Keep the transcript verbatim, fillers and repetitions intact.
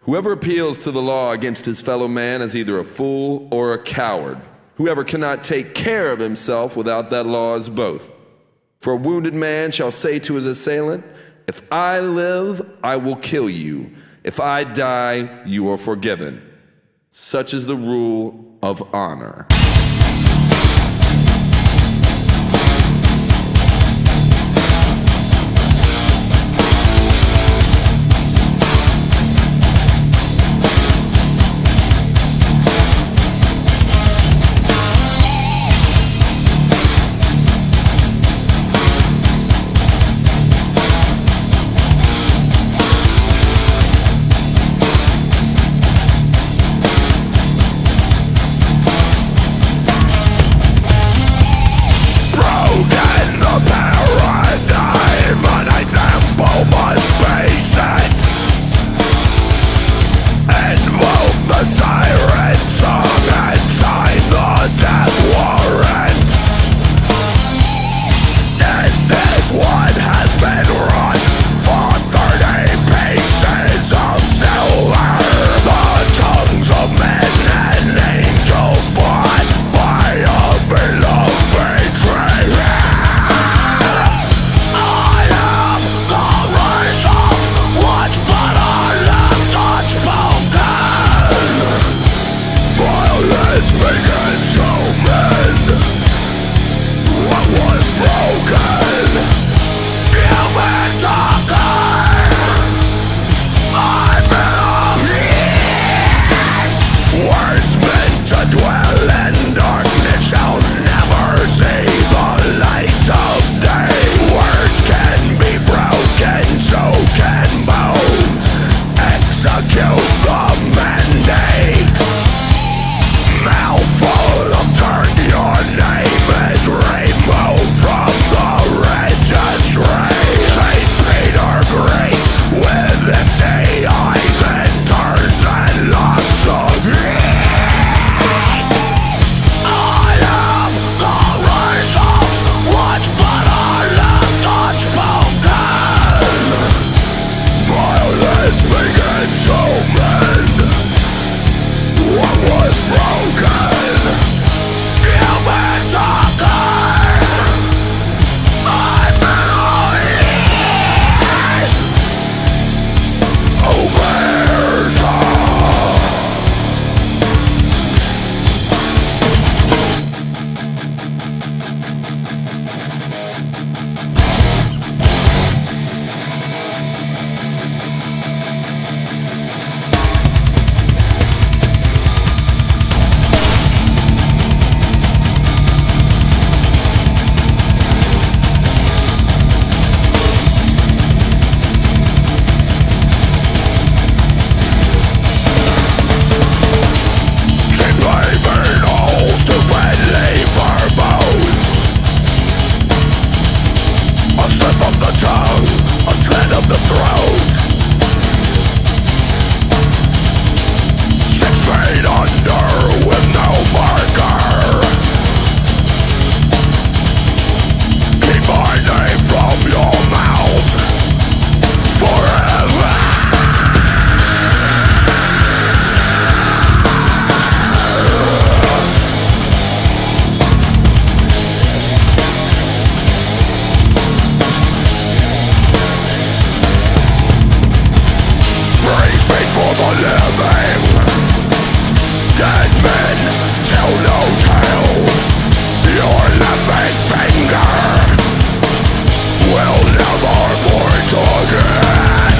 Whoever appeals to the law against his fellow man is either a fool or a coward. Whoever cannot take care of himself without that law is both. For a wounded man shall say to his assailant, "If I live, I will kill you. If I die, you are forgiven." Such is the rule of honor. Invoke the Siren song and sign the death warrant. This is what has been wrought for thirty pieces of silver. The tongues of men and angels bought by a beloved betrayer. I am the result, what's but a left unspoken. Violence begins to mend what was broken. You've been talking, I'm enemies. Words meant to dwell in darkness shall never see the light of day. Words can be broken, so can bones. Execute the mandate. Mouthful of turn, your name is removed from the registry. Saint Peter greets with empty eyes and turns and locks the gate. I am the result, what's but a left unspoken. Violence begins to mend what was broken. You've been talking, I'm enemies. Omerta. A slip of the tongue, a slit of the throat. Six feet under with no marker. Keep my name from your mouth forever. For the living, dead men tell no tales. Your laughing finger will never point again.